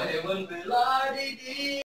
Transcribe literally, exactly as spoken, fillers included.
วันเวลาดี